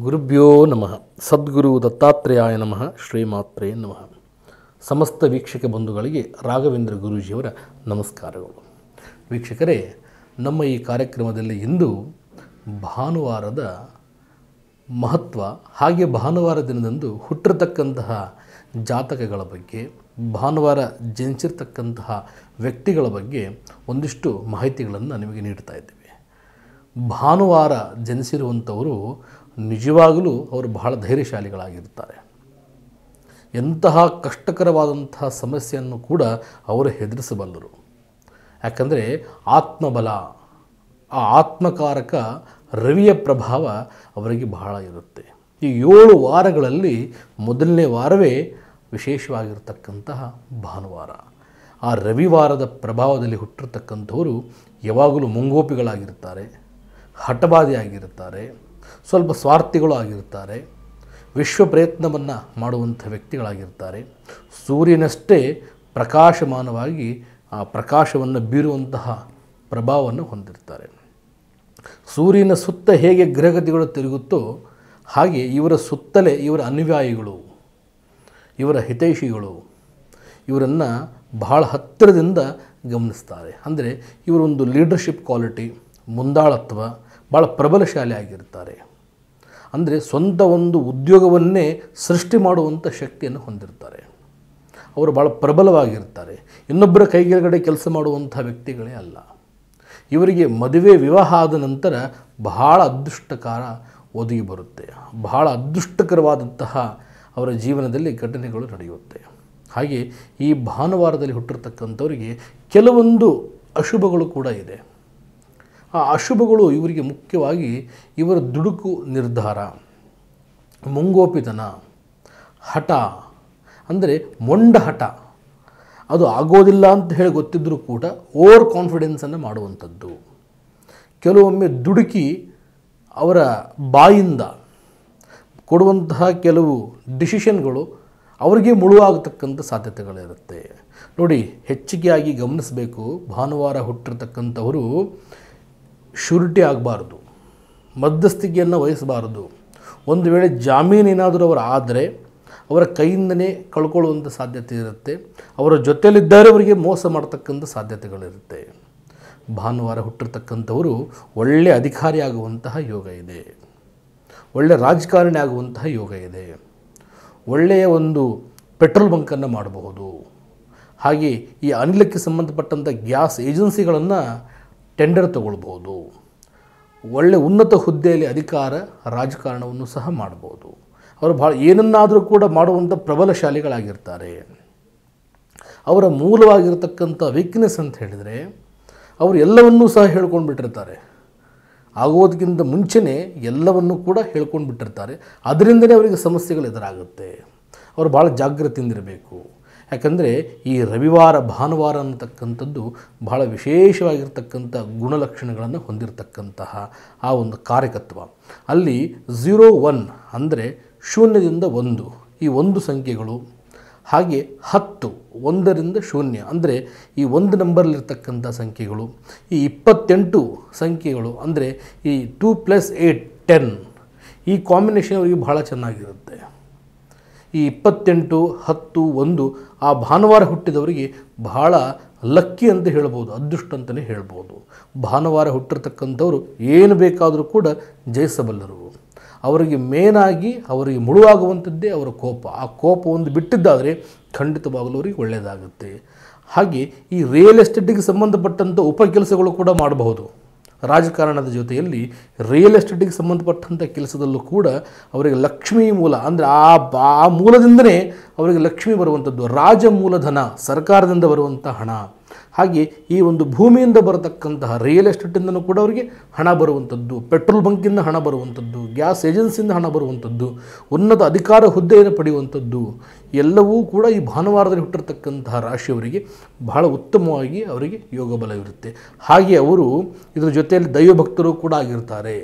ಗುರುಭ್ಯೋ ನಮಃ. ಸದ್ಗುರು ದತ್ತಾತ್ರೇಯಾಯ ನಮಃ. ಶ್ರೀಮಾತ್ರೇ ನಮಃ. ಸಮಸ್ತ ವೀಕ್ಷಕ ಬಂಧುಗಳಿಗೆ ರಾಘವೇಂದ್ರ ಗುರೂಜಿಯವರ ನಮಸ್ಕಾರಗಳು. ವೀಕ್ಷಕರೇ, ನಮ್ಮ ಈ ಕಾರ್ಯಕ್ರಮದಲ್ಲಿ ಇಂದು ಭಾನುವಾರದ ಮಹತ್ವ, ಹಾಗೆ ಭಾನುವಾರ ದಿನದಂದು ಹುಟ್ಟಿರತಕ್ಕಂತಹ ಜಾತಕಗಳ ಬಗ್ಗೆ, ಭಾನುವಾರ ಜನಿಸಿರ್ತಕ್ಕಂತಹ ವ್ಯಕ್ತಿಗಳ ಬಗ್ಗೆ ಒಂದಿಷ್ಟು ಮಾಹಿತಿಗಳನ್ನು ನಿಮಗೆ ನೀಡ್ತಾ ಇದ್ದೇವೆ. ಭಾನುವಾರ ಜನಿಸಿರುವಂಥವರು ನಿಜವಾಗಲೂ ಅವರು ಬಹಳ ಧೈರ್ಯಶಾಲಿಗಳಾಗಿರ್ತಾರೆ. ಎಂತಹ ಕಷ್ಟಕರವಾದಂತಹ ಸಮಸ್ಯೆಯನ್ನು ಕೂಡ ಅವರು ಹೆದರಿಸಬಲ್ಲರು. ಯಾಕಂದರೆ ಆತ್ಮಬಲ, ಆ ಆತ್ಮಕಾರಕ ರವಿಯ ಪ್ರಭಾವ ಅವರಿಗೆ ಬಹಳ ಇರುತ್ತೆ. ಈ 7 ವಾರಗಳಲ್ಲಿ ಮೊದಲನೇ ವಾರವೇ ವಿಶೇಷವಾಗಿರ್ತಕ್ಕಂತಹ ಭಾನುವಾರ. ಆ ರವಿವಾರದ ಪ್ರಭಾವದಲ್ಲಿ ಹುಟ್ಟಿರ್ತಕ್ಕಂಥವರು ಯಾವಾಗಲೂ ಮುಂಗೋಪಿಗಳಾಗಿರ್ತಾರೆ, ಹಠವಾದಿಯಾಗಿರ್ತಾರೆ, ಸ್ವಲ್ಪ ಸ್ವಾರ್ಥಿಗಳು ಆಗಿರ್ತಾರೆ, ವಿಶ್ವ ಪ್ರಯತ್ನವನ್ನು ಮಾಡುವಂಥ ವ್ಯಕ್ತಿಗಳಾಗಿರ್ತಾರೆ. ಸೂರ್ಯನಷ್ಟೇ ಪ್ರಕಾಶಮಾನವಾಗಿ ಆ ಪ್ರಕಾಶವನ್ನು ಬೀರುವಂತಹ ಪ್ರಭಾವವನ್ನು ಹೊಂದಿರ್ತಾರೆ. ಸೂರ್ಯನ ಸುತ್ತ ಹೇಗೆ ಗ್ರಹಗತಿಗಳು ತಿರುಗುತ್ತೋ ಹಾಗೆ ಇವರ ಸುತ್ತಲೇ ಇವರ ಅನುಯಾಯಿಗಳು, ಇವರ ಹಿತೈಷಿಗಳು ಇವರನ್ನು ಬಹಳ ಹತ್ತಿರದಿಂದ ಗಮನಿಸ್ತಾರೆ. ಅಂದರೆ ಇವರೊಂದು ಲೀಡರ್ಶಿಪ್ ಕ್ವಾಲಿಟಿ, ಮುಂದಾಳತ್ವ ಭಾಳ ಪ್ರಬಲಶಾಲಿ ಆಗಿರ್ತಾರೆ. ಅಂದರೆ ಸ್ವಂತ ಒಂದು ಉದ್ಯೋಗವನ್ನೇ ಸೃಷ್ಟಿ ಮಾಡುವಂಥ ಶಕ್ತಿಯನ್ನು ಹೊಂದಿರ್ತಾರೆ. ಅವರು ಭಾಳ ಪ್ರಬಲವಾಗಿರ್ತಾರೆ. ಇನ್ನೊಬ್ಬರ ಕೈಗೆಳಗಡೆ ಕೆಲಸ ಮಾಡುವಂಥ ವ್ಯಕ್ತಿಗಳೇ ಅಲ್ಲ. ಇವರಿಗೆ ಮದುವೆ ವಿವಾಹ ಆದ ನಂತರ ಬಹಳ ಅದೃಷ್ಟಕಾರ ಒದಗಿ ಬರುತ್ತೆ. ಬಹಳ ಅದೃಷ್ಟಕರವಾದಂತಹ ಅವರ ಜೀವನದಲ್ಲಿ ಘಟನೆಗಳು ನಡೆಯುತ್ತೆ. ಹಾಗೆ ಈ ಭಾನುವಾರದಲ್ಲಿ ಹುಟ್ಟಿರ್ತಕ್ಕಂಥವರಿಗೆ ಕೆಲವೊಂದು ಅಶುಭಗಳು ಕೂಡ ಇದೆ. ಆ ಅಶುಭಗಳು ಇವರಿಗೆ ಮುಖ್ಯವಾಗಿ ಇವರ ದುಡುಕು ನಿರ್ಧಾರ, ಮುಂಗೋಪಿತನ, ಹಠ, ಅಂದರೆ ಮೊಂಡ ಹಠ. ಅದು ಆಗೋದಿಲ್ಲ ಅಂತ ಹೇಳಿ ಗೊತ್ತಿದ್ದರೂ ಕೂಡ ಓವರ್ ಕಾನ್ಫಿಡೆನ್ಸನ್ನು ಮಾಡುವಂಥದ್ದು. ಕೆಲವೊಮ್ಮೆ ದುಡುಕಿ ಅವರ ಬಾಯಿಂದ ಕೊಡುವಂತಹ ಕೆಲವು ಡಿಸಿಷನ್ಗಳು ಅವರಿಗೆ ಮುಳುವಾಗತಕ್ಕಂಥ ಸಾಧ್ಯತೆಗಳಿರುತ್ತೆ. ನೋಡಿ, ಹೆಚ್ಚಿಗೆಯಾಗಿ ಗಮನಿಸಬೇಕು. ಭಾನುವಾರ ಹುಟ್ಟಿರ್ತಕ್ಕಂಥವರು ಶ್ಯೂರಿಟಿ ಆಗಬಾರ್ದು, ಮಧ್ಯಸ್ಥಿಕೆಯನ್ನು ವಹಿಸಬಾರ್ದು. ಒಂದು ವೇಳೆ ಜಾಮೀನೇನಾದರೂ ಅವರು ಆದರೆ ಅವರ ಕೈಯಿಂದನೇ ಕಳ್ಕೊಳ್ಳುವಂಥ ಸಾಧ್ಯತೆ ಇರುತ್ತೆ. ಅವರ ಜೊತೆಯಲ್ಲಿದ್ದರೆ ಅವರಿಗೆ ಮೋಸ ಮಾಡ್ತಕ್ಕಂಥ ಸಾಧ್ಯತೆಗಳಿರುತ್ತೆ. ಭಾನುವಾರ ಹುಟ್ಟಿರ್ತಕ್ಕಂಥವರು ಒಳ್ಳೆಯ ಅಧಿಕಾರಿ ಆಗುವಂತಹ ಯೋಗ ಇದೆ, ಒಳ್ಳೆಯ ರಾಜಕಾರಣಿ ಆಗುವಂತಹ ಯೋಗ ಇದೆ, ಒಳ್ಳೆಯ ಒಂದು ಪೆಟ್ರೋಲ್ ಬಂಕನ್ನು ಮಾಡಬಹುದು. ಹಾಗೆ ಈ ಅನಿಲಕ್ಕೆ ಸಂಬಂಧಪಟ್ಟಂಥ ಗ್ಯಾಸ್ ಏಜೆನ್ಸಿಗಳನ್ನು ಟೆಂಡರ್ ತಗೊಳ್ಬೋದು. ಒಳ್ಳೆಯ ಉನ್ನತ ಹುದ್ದೆಯಲ್ಲಿ ಅಧಿಕಾರ, ರಾಜಕಾರಣವನ್ನು ಸಹ ಮಾಡ್ಬೋದು. ಅವರು ಭಾಳ ಏನನ್ನಾದರೂ ಕೂಡ ಮಾಡುವಂಥ ಪ್ರಬಲಶಾಲಿಗಳಾಗಿರ್ತಾರೆ. ಅವರ ಮೂಲವಾಗಿರ್ತಕ್ಕಂಥ ವೀಕ್ನೆಸ್ ಅಂತ ಹೇಳಿದರೆ ಅವರು ಎಲ್ಲವನ್ನೂ ಸಹ ಹೇಳ್ಕೊಂಡು ಬಿಟ್ಟಿರ್ತಾರೆ. ಆಗೋದಕ್ಕಿಂತ ಮುಂಚೆನೇ ಎಲ್ಲವನ್ನೂ ಕೂಡ ಹೇಳ್ಕೊಂಡು ಬಿಟ್ಟಿರ್ತಾರೆ. ಅದರಿಂದಲೇ ಅವರಿಗೆ ಸಮಸ್ಯೆಗಳು ಎದುರಾಗುತ್ತೆ. ಅವರು ಭಾಳ ಜಾಗೃತಿಯಿಂದಿರಬೇಕು. ಯಾಕಂದರೆ ಈ ರವಿವಾರ, ಭಾನುವಾರ ಅನ್ನತಕ್ಕಂಥದ್ದು ಬಹಳ ವಿಶೇಷವಾಗಿರ್ತಕ್ಕಂಥ ಗುಣಲಕ್ಷಣಗಳನ್ನು ಹೊಂದಿರತಕ್ಕಂತಹ ಆ ಒಂದು ಕಾರಕತ್ವ. ಅಲ್ಲಿ 0-1 ಅಂದರೆ ಶೂನ್ಯದಿಂದ 1, ಈ 1 ಸಂಖ್ಯೆಗಳು, ಹಾಗೆ 10 1ರಿಂದ 0 ಅಂದರೆ ಈ 1 ನಂಬರ್ಲಿರ್ತಕ್ಕಂಥ ಸಂಖ್ಯೆಗಳು, ಈ 28 ಸಂಖ್ಯೆಗಳು ಅಂದರೆ ಈ 2 + 8 10, ಈ ಕಾಂಬಿನೇಷನ್ ಅವರಿಗೆ ಬಹಳ ಚೆನ್ನಾಗಿರುತ್ತೆ. ಈ 28, 10, 1 ಆ ಭಾನುವಾರ ಹುಟ್ಟಿದವರಿಗೆ ಬಹಳ ಲಕ್ಕಿ ಅಂತ ಹೇಳ್ಬೋದು, ಅದೃಷ್ಟ ಅಂತಲೇ ಹೇಳ್ಬೋದು. ಭಾನುವಾರ ಹುಟ್ಟಿರ್ತಕ್ಕಂಥವರು ಏನು ಬೇಕಾದರೂ ಕೂಡ ಜಯಿಸಬಲ್ಲರು. ಅವರಿಗೆ ಮೇನಾಗಿ ಅವರಿಗೆ ಮುಳುವಾಗುವಂಥದ್ದೇ ಅವರ ಕೋಪ. ಆ ಕೋಪ ಒಂದು ಬಿಟ್ಟಿದ್ದಾದರೆ ಖಂಡಿತವಾಗಲೂ ಅವರಿಗೆ ಒಳ್ಳೆಯದಾಗುತ್ತೆ. ಹಾಗೆ ಈ ರಿಯಲ್ ಎಸ್ಟೇಟಿಗೆ ಸಂಬಂಧಪಟ್ಟಂಥ ಉಪಕೆಲಸಗಳು ಕೂಡ ಮಾಡಬಹುದು. ರಾಜಕಾರಣದ ಜೊತೆಯಲ್ಲಿ ರಿಯಲ್ ಎಸ್ಟೇಟಿಗೆ ಸಂಬಂಧಪಟ್ಟಂಥ ಕೆಲಸದಲ್ಲೂ ಕೂಡ ಅವರಿಗೆ ಲಕ್ಷ್ಮೀ ಮೂಲ, ಅಂದರೆ ಆ ಮೂಲದಿಂದಲೇ ಅವರಿಗೆ ಲಕ್ಷ್ಮಿ ಬರುವಂಥದ್ದು, ರಾಜ ಮೂಲಧನ, ಸರ್ಕಾರದಿಂದ ಬರುವಂಥ ಹಣ. ಹಾಗೆ ಈ ಒಂದು ಭೂಮಿಯಿಂದ ಬರತಕ್ಕಂತಹ ರಿಯಲ್ ಎಸ್ಟೇಟಿಂದನೂ ಕೂಡ ಅವರಿಗೆ ಹಣ ಬರುವಂಥದ್ದು, ಪೆಟ್ರೋಲ್ ಬಂಕಿಂದ ಹಣ ಬರುವಂಥದ್ದು, ಗ್ಯಾಸ್ ಏಜೆನ್ಸಿಯಿಂದ ಹಣ ಬರುವಂಥದ್ದು, ಉನ್ನತ ಅಧಿಕಾರ ಹುದ್ದೆಯನ್ನು ಪಡೆಯುವಂಥದ್ದು ಎಲ್ಲವೂ ಕೂಡ ಈ ಭಾನುವಾರದಲ್ಲಿ ಹುಟ್ಟಿರ್ತಕ್ಕಂತಹ ರಾಶಿಯವರಿಗೆ ಬಹಳ ಉತ್ತಮವಾಗಿ ಅವರಿಗೆ ಯೋಗ ಬಲ ಇರುತ್ತೆ. ಹಾಗೆ ಅವರು ಇದರ ಜೊತೆಯಲ್ಲಿ ದೈವಭಕ್ತರು ಕೂಡ ಆಗಿರ್ತಾರೆ.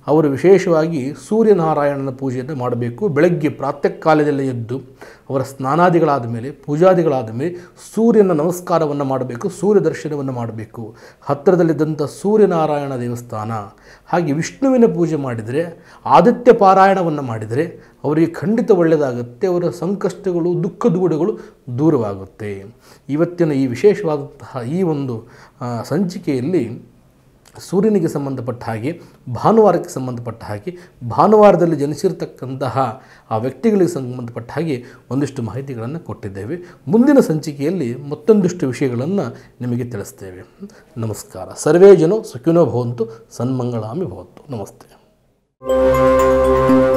ಅವರು ವಿಶೇಷವಾಗಿ ಸೂರ್ಯನಾರಾಯಣನ ಪೂಜೆಯನ್ನು ಮಾಡಬೇಕು. ಬೆಳಗ್ಗೆ ಪ್ರಾತಃ ಕಾಲದಲ್ಲಿ ಎದ್ದು ಅವರ ಸ್ನಾನಾದಿಗಳಾದ ಮೇಲೆ ಪೂಜಾದಿಗಳಾದ ಮೇಲೆ ಸೂರ್ಯನ ನಮಸ್ಕಾರವನ್ನು ಮಾಡಬೇಕು, ಸೂರ್ಯ ದರ್ಶನವನ್ನು ಮಾಡಬೇಕು. ಹತ್ತಿರದಲ್ಲಿದ್ದಂಥ ಸೂರ್ಯನಾರಾಯಣ ದೇವಸ್ಥಾನ ಹಾಗೆ ವಿಷ್ಣುವಿನ ಪೂಜೆ ಮಾಡಿದರೆ, ಆದಿತ್ಯ ಪಾರಾಯಣವನ್ನು ಮಾಡಿದರೆ ಅವರಿಗೆ ಖಂಡಿತ ಒಳ್ಳೆಯದಾಗುತ್ತೆ. ಅವರ ಸಂಕಷ್ಟಗಳು ದುಃಖ ದೂಡುಗಳು ದೂರವಾಗುತ್ತೆ. ಇವತ್ತಿನ ಈ ವಿಶೇಷವಾದಂತಹ ಈ ಒಂದು ಸಂಚಿಕೆಯಲ್ಲಿ ಸೂರ್ಯನಿಗೆ ಸಂಬಂಧಪಟ್ಟ ಹಾಗೆ, ಭಾನುವಾರಕ್ಕೆ ಸಂಬಂಧಪಟ್ಟ ಹಾಗೆ, ಭಾನುವಾರದಲ್ಲಿ ಜನಿಸಿರ್ತಕ್ಕಂತಹ ಆ ವ್ಯಕ್ತಿಗಳಿಗೆ ಸಂಬಂಧಪಟ್ಟ ಹಾಗೆ ಒಂದಿಷ್ಟು ಮಾಹಿತಿಗಳನ್ನು ಕೊಟ್ಟಿದ್ದೇವೆ. ಮುಂದಿನ ಸಂಚಿಕೆಯಲ್ಲಿ ಮತ್ತೊಂದಿಷ್ಟು ವಿಷಯಗಳನ್ನು ನಿಮಗೆ ತಿಳಿಸ್ತೇವೆ. ನಮಸ್ಕಾರ. ಸರ್ವೇ ಜನೋ ಸುಖಿನೋ ಭವಂತು, ಸನ್ಮಂಗಳಾಮಿ ಭವಂತು. ನಮಸ್ತೆ.